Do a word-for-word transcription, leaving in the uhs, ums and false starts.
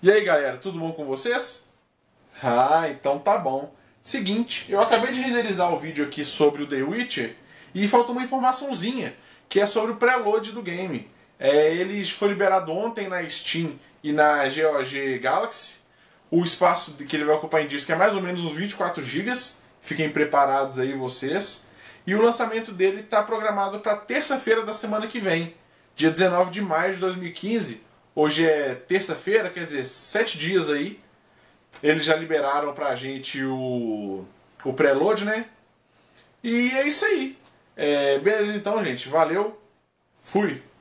E aí galera, tudo bom com vocês? Ah, então tá bom. Seguinte, eu acabei de renderizar o vídeo aqui sobre o The Witcher e faltou uma informaçãozinha, que é sobre o preload do game. É, ele foi liberado ontem na Steam e na G O G Galaxy. O espaço que ele vai ocupar em disco é mais ou menos uns vinte e quatro gigas. Fiquem preparados aí vocês. E o lançamento dele está programado para terça-feira da semana que vem, dia dezenove de maio de dois mil e quinze. Hoje é terça-feira, quer dizer, sete dias aí. Eles já liberaram pra gente o, o preload, né? E é isso aí. É, beleza então, gente. Valeu. Fui.